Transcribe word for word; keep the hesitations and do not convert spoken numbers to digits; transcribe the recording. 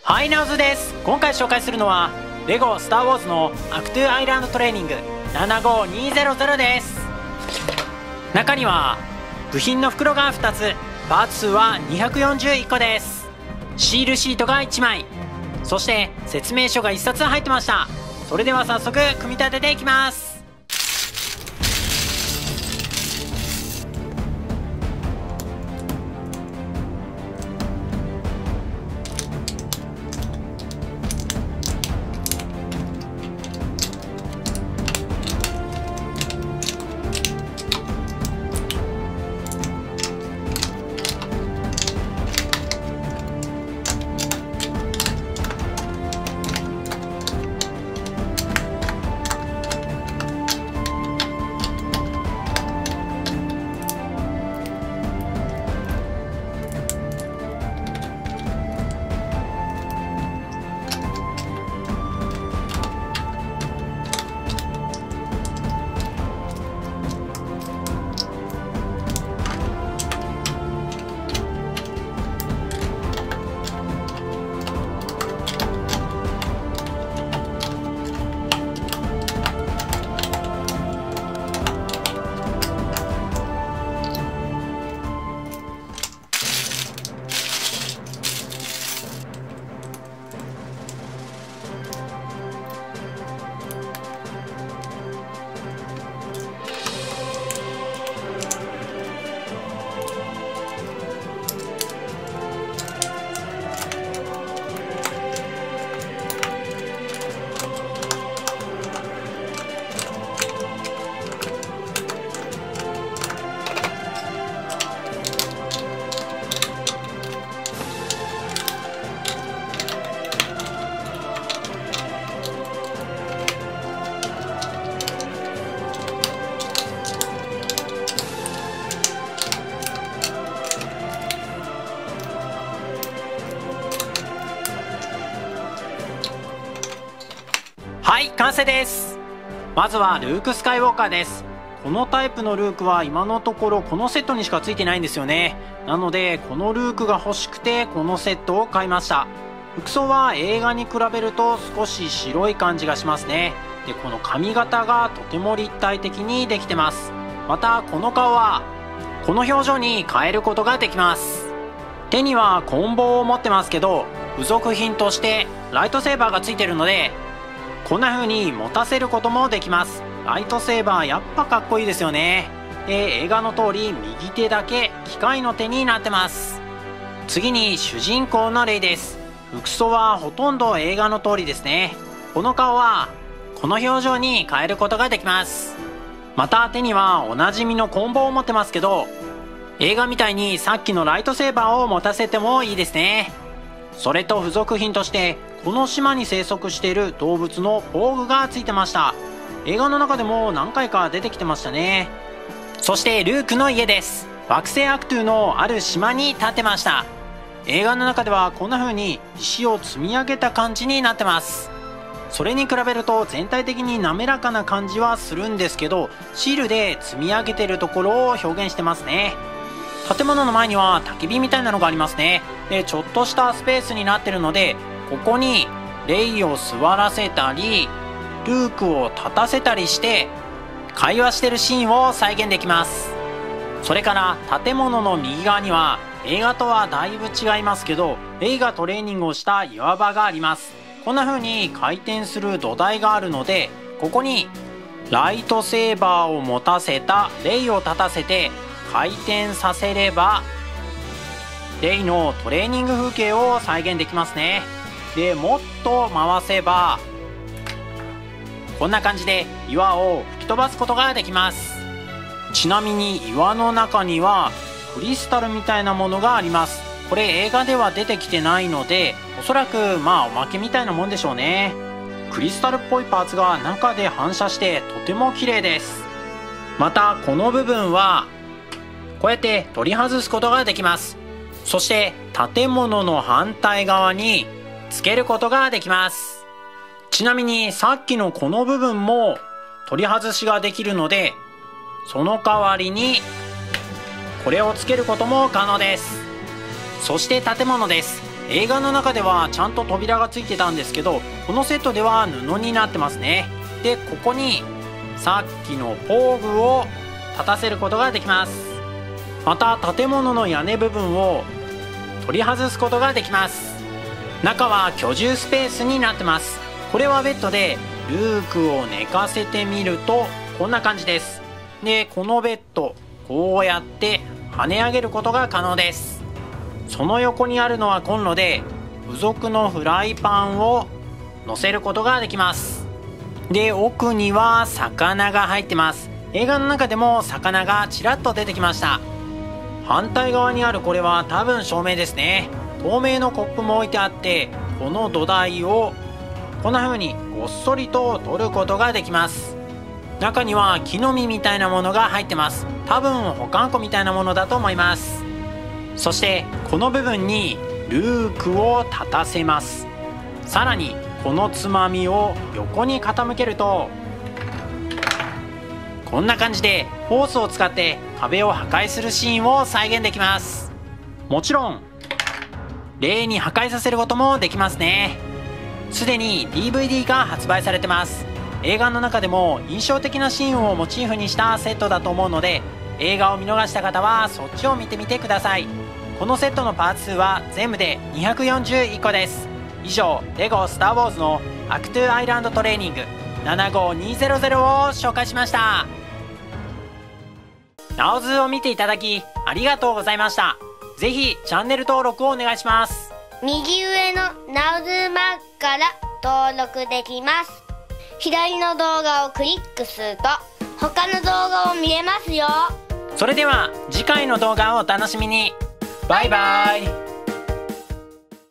はい、ナウズです。今回紹介するのはレゴスターウォーズのアクトゥアイランドトレーニングななごにゼロゼロです。中には部品の袋がふたつ、パーツ数はにひゃくよんじゅういっこです。シールシートがいちまい、そして説明書がいっさつ入ってました。それでは早速組み立てていきます。はい、完成です。まずはルーク・スカイウォーカーです。このタイプのルークは今のところこのセットにしかついてないんですよね。なのでこのルークが欲しくてこのセットを買いました。服装は映画に比べると少し白い感じがしますね。でこの髪型がとても立体的にできてます。またこの顔はこの表情に変えることができます。手には棍棒を持ってますけど、付属品としてライトセーバーがついてるのでこんな風に持たせることもできます。ライトセーバーやっぱかっこいいですよね。で映画の通り右手だけ機械の手になってます。次に主人公のレイです。服装はほとんど映画の通りですね。この顔はこの表情に変えることができます。また手にはおなじみの棍棒を持ってますけど、映画みたいにさっきのライトセーバーを持たせてもいいですね。それと付属品としてこの島に生息している動物の防具がついてました。映画の中でも何回か出てきてましたね。そしてルークの家です。惑星アクトゥのある島に建ってました。映画の中ではこんな風に石を積み上げた感じになってます。それに比べると全体的に滑らかな感じはするんですけど、シールで積み上げてるところを表現してますね。建物の前には焚き火みたいなのがありますね。でちょっとしたスペースになってるので、ここにレイを座らせたりルークを立たせたりして会話してるシーンを再現できます。それから建物の右側には映画とはだいぶ違いますけど、レイがトレーニングをした岩場があります。こんな風に回転する土台があるので、ここにライトセーバーを持たせたレイを立たせて回転させればレイのトレーニング風景を再現できますね。でもっと回せばこんな感じで岩を吹き飛ばすことができます。ちなみに岩の中にはクリスタルみたいなものがあります。これ映画では出てきてないので、おそらくまあおまけみたいなもんでしょうね。クリスタルっぽいパーツが中で反射してとても綺麗です。またこの部分はこうやって取り外すことができます。そして建物の反対側につけることができます。ちなみにさっきのこの部分も取り外しができるので、その代わりにこれをつけることも可能です。そして建物です。 映画の中ではちゃんと扉がついてたんですけど、このセットでは布になってますね。でここにさっきの工具を立たせることができます。また建物の屋根部分を取り外すことができます。中は居住スペースになってます。これはベッドでルークを寝かせてみるとこんな感じです。でこのベッドこうやって跳ね上げることが可能です。その横にあるのはコンロで付属のフライパンを乗せることができます。で奥には魚が入ってます。映画の中でも魚がちらっと出てきました。反対側にあるこれは多分照明ですね。透明のコップも置いてあって、この土台をこんな風にごっそりと取ることができます。中には木の実みたいなものが入ってます。多分保管庫みたいなものだと思います。そしてこの部分にルークを立たせます。さらにこのつまみを横に傾けるとこんな感じでホースを使って壁を破壊するシーンを再現できます。もちろん例に破壊させることもできますね。すでに ディーブイディー が発売されてます。映画の中でも印象的なシーンをモチーフにしたセットだと思うので、映画を見逃した方はそっちを見てみてください。このセットのパーツ数は全部でにひゃくよんじゅういっこです。以上、レゴスターウォーズのアクトゥアイランドトレーニングななごにぜろぜろを紹介しました。ナオズを見ていただきありがとうございました。ぜひチャンネル登録をお願いします。 右上のナオズマークから登録できます。左の動画をクリックすると他の動画を見れますよ。 それでは次回の動画をお楽しみに。バイバイ。